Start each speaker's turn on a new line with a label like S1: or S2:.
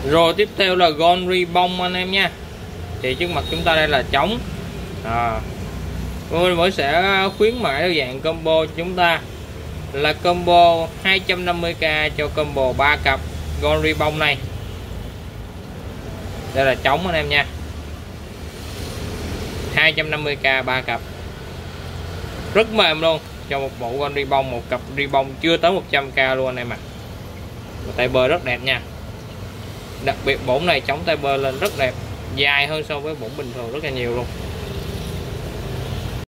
S1: Rồi tiếp theo là Gold Ribbon anh em nha. Thì trước mặt chúng ta đây là trống. Tôi mới sẽ khuyến mãi theo dạng combo cho chúng ta là combo 250k cho combo 3 cặp Gold Ribbon này. Đây là trống anh em nha. 250k 3 cặp. Rất mềm luôn, cho một bộ Gold Ribbon, một cặp ribbon chưa tới 100k luôn anh em ạ. Tay bơ rất đẹp nha. Đặc biệt bổn này chống tay bơ lên rất đẹp, dài hơn so với bổn bình thường rất là nhiều luôn.